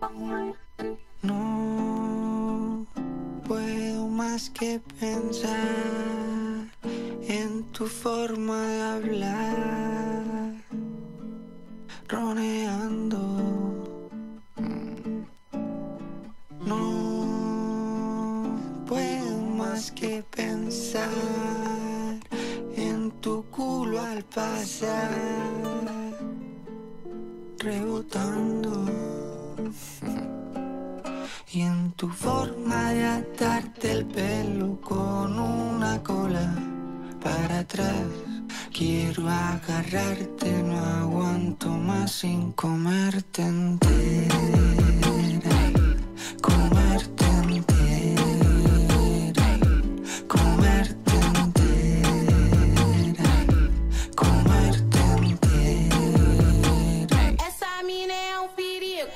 No puedo más que pensar en tu forma de hablar, roneando. No puedo más que pensar en tu culo al pasar, rebotando. Y en tu forma de atarte el pelo con una cola para atrás. Quiero agarrarte, no aguanto más sin comerte entera. Comerte entera. Comerte entera. Comerte entera. Essa mina é um perigo.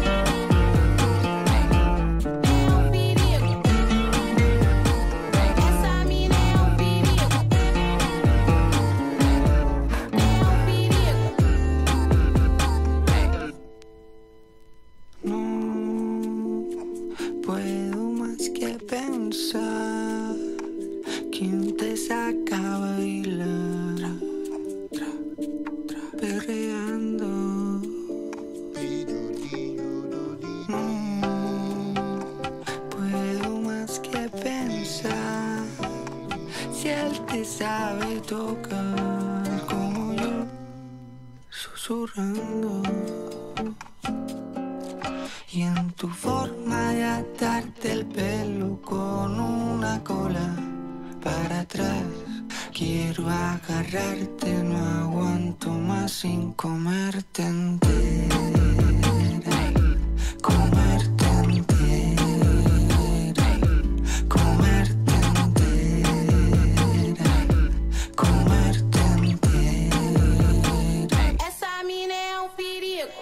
Puedo más que pensar quién te saca a bailar, perreando. No puedo más que pensar si él te sabe tocar como yo, susurrando. Y en tu forma de atarte el pelo con una cola para atrás. Quiero agarrarte, no aguanto más sin comerte entera. Comerte entera. Comerte entera. Comerte entera. Essa mina é um perigo.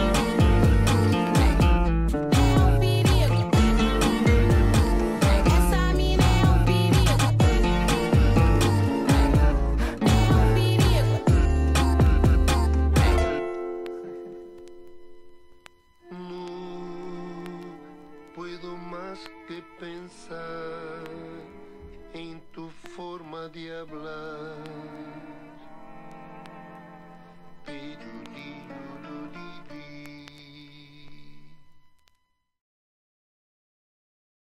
Puedo más que pensar en tu forma de hablar.